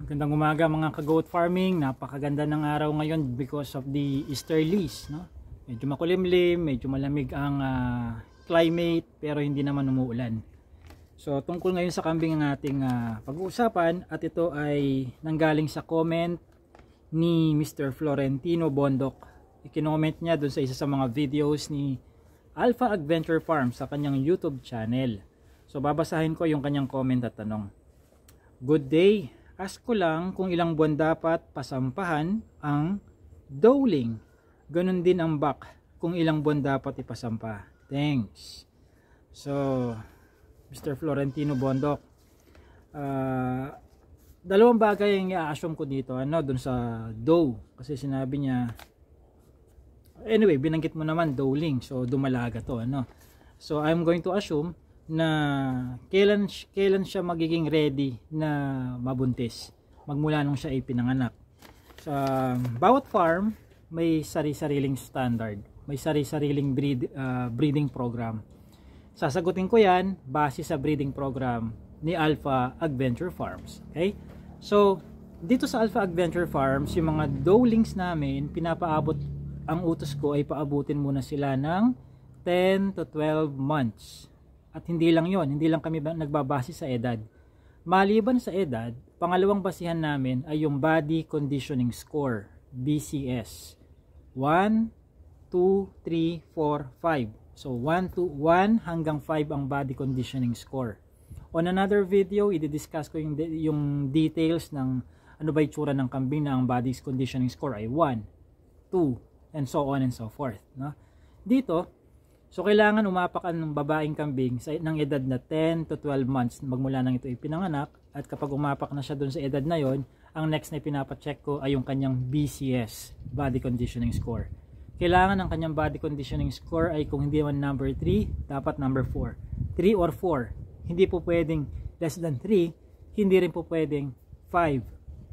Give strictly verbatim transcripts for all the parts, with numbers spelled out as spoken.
Magandang umaga mga ka-goat farming. Napakaganda ng araw ngayon because of the easterlies, no? Medyo makulimlim, medyo malamig ang uh, climate pero hindi naman umuulan. So tungkol ngayon sa kambing ang ating uh, pag-uusapan, at ito ay nanggaling sa comment ni Mister Florentino Bondok. Ikinoment niya dun sa isa sa mga videos ni Alpha Adventure Farm sa kanyang YouTube channel. So babasahin ko yung kanyang comment at tanong. Good day. Ask ko lang kung ilang buwan dapat pasampahan ang dowling. Ganon din ang buck, kung ilang buwan dapat ipasampa. Thanks. So, Mister Florentino Bondok, uh, dalawang bagay ang i-assume ko dito, ano, dun sa dow. Kasi sinabi niya, anyway, binanggit mo naman dowling. So, dumalaga to, ano. So, I'm going to assume na kailan, kailan siya magiging ready na mabuntis magmula nung siya ay pinanganak. Sa bawat farm may sari-sariling standard, may sari-sariling breed, uh, breeding program. Sasagutin ko yan base sa breeding program ni Alpha Adventure Farms. Okay, so dito sa Alpha Adventure Farms, yung mga dowlings namin, pinapaabot, ang utos ko ay paabutin muna sila ng ten to twelve months. At hindi lang yon, hindi lang kami nagbabase sa edad. Maliban sa edad, pangalawang basihan namin ay yung Body Conditioning Score, B C S. one, two, three, four, five. So one to one hanggang five ang Body Conditioning Score. On another video, i-discuss ko yung, yung details ng ano ba itsura ng kambing na ang Body Conditioning Score ay one, two, and so on and so forth. No? Dito, so kailangan umapakan ng babaeng kambing sa ng edad na ten to twelve months magmula nang ito ipinanganak, at kapag umapak na siya dun sa edad na yon, ang next na pinapacheck ko ay yung kanyang B C S, Body Conditioning Score. Kailangan ang kanyang Body Conditioning Score ay kung hindi man number three, dapat number four. three or four. Hindi po pwedeng less than three, hindi rin po pwedeng five.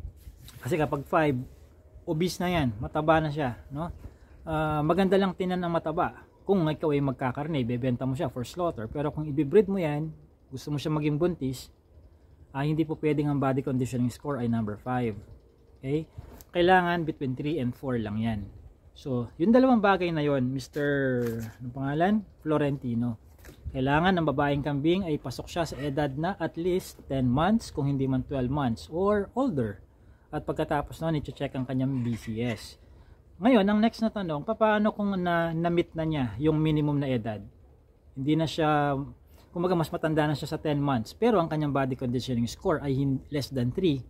Kasi kapag five, obese na yan, mataba na siya, no? Uh, maganda lang tinan ang mataba. Kung ikaw ay magkakarne, bebenta mo siya for slaughter. Pero kung i-breed mo yan, gusto mo siya maging buntis, ah, hindi po pwedeng ang Body Conditioning Score ay number five. Okay? Kailangan between three and four lang yan. So, yung dalawang bagay na yon, Mister Anong pangalan? Florentino. Kailangan ng babaeng kambing ay pasok siya sa edad na at least ten months, kung hindi man twelve months or older. At pagkatapos nun, i-check ang kanyang B C S. Ngayon, ang next na tanong, paano kung na, na-meet na niya yung minimum na edad? Hindi na siya, kumaga mas matanda na siya sa ten months, pero ang kanyang Body Conditioning Score ay less than three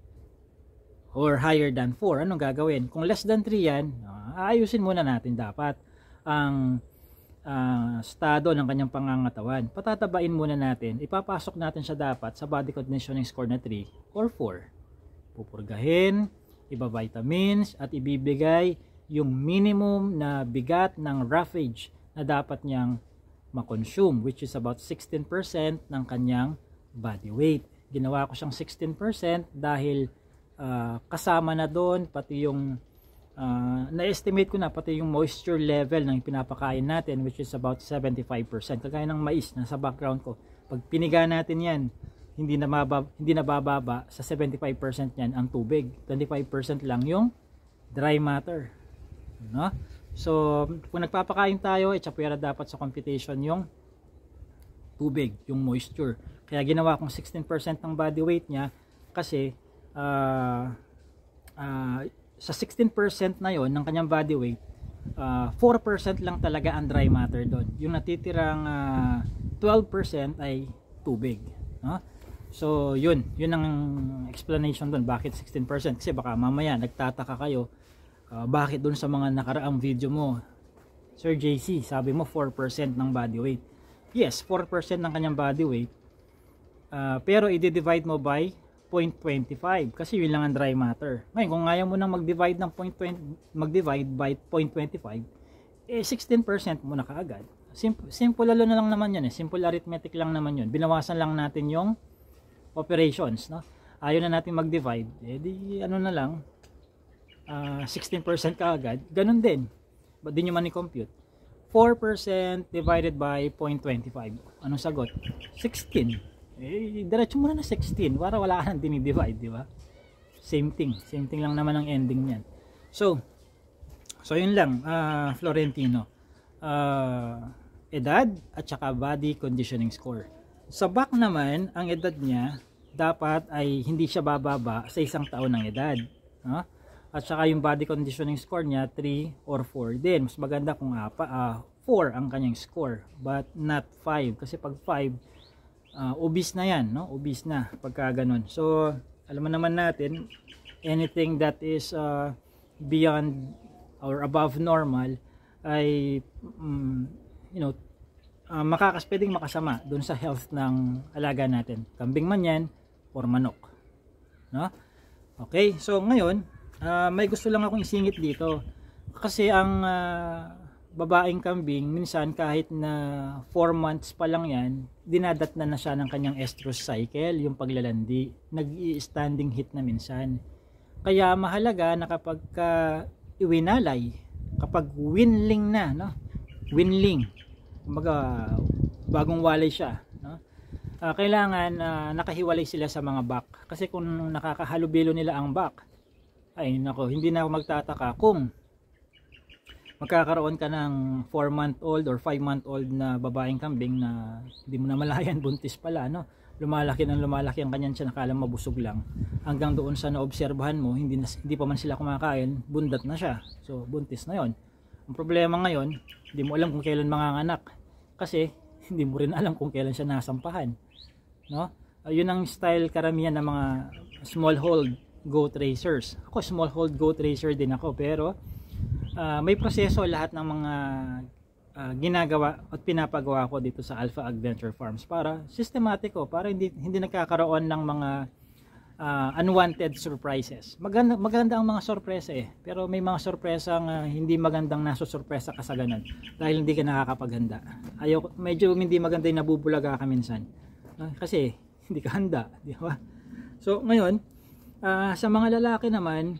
or higher than four. Anong gagawin? Kung less than three yan, aayusin muna natin dapat ang uh, estado ng kanyang pangangatawan. Patatabain muna natin, ipapasok natin siya dapat sa Body Conditioning Score na three or four. Pupurgahin, iba vitamins, at ibibigay yung minimum na bigat ng roughage na dapat niyang makonsume, which is about sixteen percent ng kanyang body weight. Ginawa ko siyang sixteen percent dahil uh, kasama na doon pati yung uh, na-estimate ko na pati yung moisture level ng pinapakain natin, which is about seventy-five percent. Kagaya ng mais na sa background ko. Pag piniga natin yan, hindi na, mababa, hindi na bababa sa seventy-five percent yan ang tubig. twenty-five percent lang yung dry matter. No? So, kung nagpapakain tayo, itsapwera dapat sa computation yung tubig, yung moisture. Kaya ginawa kong sixteen percent ng body weight niya kasi uh, uh, sa sixteen percent na yon ng kanyang body weight, uh, four percent lang talaga ang dry matter doon. Yung natitirang uh, twelve percent ay tubig. No? So, yun. Yun ang explanation doon. Bakit sixteen percent? Kasi baka mamaya nagtataka kayo, Uh, bakit dun sa mga nakaraang video mo, Sir J C, sabi mo four percent ng body weight. Yes, four percent ng kanyang body weight. Uh, pero i-divide mo by zero point two five kasi yun lang ang dry matter. Ngayon, kung ayaw mo nang mag-divide ng mag-divide by zero point two five, eh sixteen percent mo na kaagad. Simple, simple lalo na lang naman yun eh. Simple arithmetic lang naman yun. Binawasan lang natin yung operations. No? Ayaw na natin mag-divide. Eh di ano na lang, Uh, sixteen percent kaagad, ganun din. Ba't di nyo man i-compute? four percent divided by zero point two five. Anong sagot? sixteen. Eh, diretso mo na na sixteen para wala ka nang dinidivide, di ba? same thing, same thing lang naman ang ending niyan. So, so yun lang, uh, Florentino. Uh, edad at saka body conditioning score. Sa back naman, ang edad niya dapat ay hindi siya bababa sa isang taon ng edad. No? At saka yung body conditioning score niya three or four din. Mas maganda kung apa, uh, four ang kanyang score, but not five. Kasi pag five, uh, obese na yan, no? Obese na pagka ganun. So, alam mo naman natin, anything that is uh, beyond or above normal ay um, you know, uh, makakas pwedeng makasama doon sa health ng alaga natin, kambing man yan or manok, no? Okay, so ngayon uh, may gusto lang akong isingit dito kasi ang uh, babaeng kambing minsan kahit na four months pa lang yan, dinadatnan na siya ng kanyang estrus cycle, yung paglalandi, nag-i-standing heat na minsan. Kaya mahalaga na kapag uh, iwinalay, kapag winling na, no? Winling, kumbaga bagong walay siya, no? Uh, kailangan uh, nakahiwalay sila sa mga back, kasi kung nakakahalubilo nila ang back, ay nako, hindi na ako magtataka kung magkakaroon ka ng four month old or five month old na babaeng kambing na hindi mo na malayan, buntis pala, no? Lumalaki ng lumalaki ang kanyang tiyan, nakala mabusog lang, hanggang doon sa naobserbahan mo, hindi, na, hindi pa man sila kumakain, bundat na siya, so buntis na yon. Ang problema ngayon, hindi mo alam kung kailan manganganak, kasi hindi mo rin alam kung kailan siya nasampahan, no? Uh, yun ang style karamihan ng mga smallhold goat racers. Ako smallhold goat racer din ako, pero uh, may proseso lahat ng mga Uh, ginagawa at pinapagawa ko dito sa Alpha Adventure Farms para sistematiko, para hindi hindi nagkakaroon ng mga uh, unwanted surprises. Maganda, maganda ang mga sorpresa eh, pero may mga sorpresang uh, hindi magandang nasusurpresa ka sa ganun dahil hindi ka nakakapaghanda. Ayaw, medyo hindi maganda yung nabubulaga ka minsan uh, kasi hindi ka handa, di ba? So ngayon, uh, sa mga lalaki naman,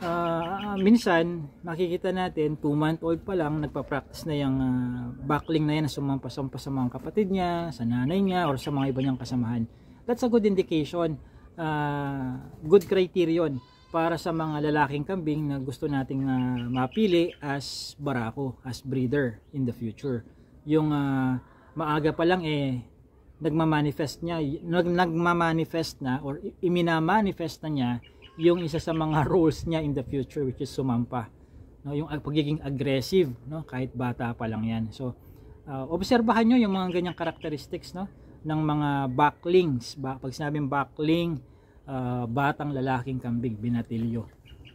Uh, minsan makikita natin two month old pa lang nagpa-practice na yung uh, backling na yan na sumampas-sampas sa mga kapatid niya, sa nanay niya, or sa mga iba niyang kasamahan. That's a good indication, uh, good criterion para sa mga lalaking kambing na gusto nating uh, mapili as barako, as breeder in the future. Yung uh, maaga pa lang eh nagmamanifest niya, nag nagmamanifest na or iminamanifest na niya yung isa sa mga roles niya in the future, which is sumampa, no? Yung pagiging aggressive, no? Kahit bata pa lang yan. So uh, obserbahan nyo yung mga ganyang characteristics, no? Ng mga backlings. Ba pag sinabing backling, uh, batang lalaking kambing, binatilyo.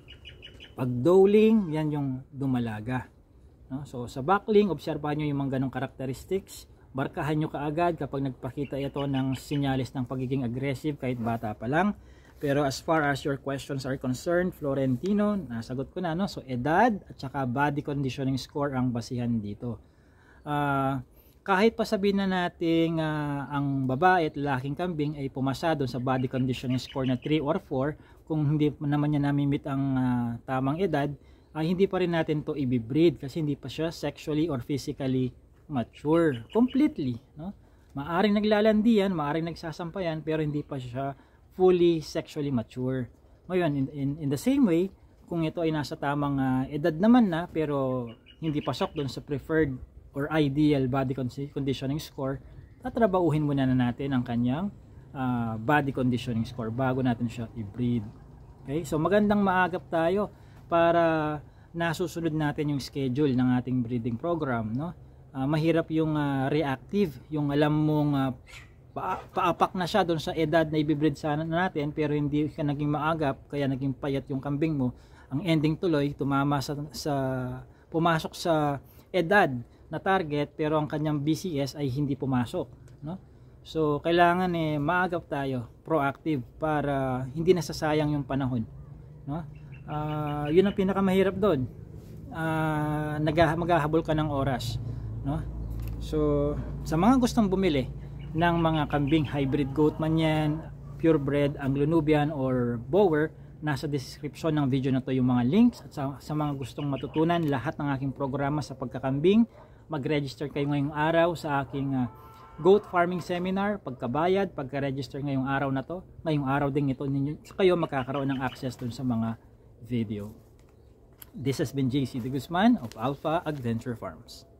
Pag doeling, yan yung dumalaga, no? So sa backling, obserbahan nyo yung mga ganong characteristics. Barkahan nyo kaagad kapag nagpakita ito ng sinyalis ng pagiging aggressive kahit bata pa lang. Pero as far as your questions are concerned, Florentino, nasagot ko na, no? So edad at saka body conditioning score ang basihan dito. Uh, kahit pa sabihin na natin uh, ang babae at lalaking kambing ay pumasa doon sa body conditioning score na three or four, kung hindi naman niya namimit ang uh, tamang edad, ay uh, hindi pa rin natin to i-breed kasi hindi pa siya sexually or physically mature completely, no? Maaring naglalandian, maaring nagsasampayan, pero hindi pa siya fully sexually mature. Ngayon, in, in, in the same way, kung ito ay nasa tamang uh, edad naman na pero hindi pasok doon sa preferred or ideal body conditioning score, tatrabauhin muna na natin ang kanyang uh, body conditioning score bago natin siya i-breed. Okay? So magandang maagap tayo para nasusunod natin yung schedule ng ating breeding program, no? Uh, mahirap yung uh, reactive, yung alam mong uh, Pa paapak na siya doon sa edad na i-breed sana natin pero hindi ka naging maagap, kaya naging payat yung kambing mo. Ang ending tuloy, tumama sa, sa pumasok sa edad na target pero ang kanyang B C S ay hindi pumasok, no? So kailangan eh maagap tayo, proactive, para hindi nasasayang yung panahon, no? Uh, yun ang pinakamahirap doon. Uh, maghahabol ka ng oras, no? So sa mga gustong bumili ng mga kambing, hybrid goat man yan, purebred, Anglo-Nubian or Boer, nasa description ng video na to yung mga links. At sa, sa mga gustong matutunan lahat ng aking programa sa pagkakambing, mag-register kayo ngayong araw sa aking uh, goat farming seminar, pagkabayad, pagka-register ngayong araw na to, ngayong araw din ito ninyo, kayo magkakaroon ng access dun sa mga video. This has been J C De Guzman of Alpha Adventure Farms.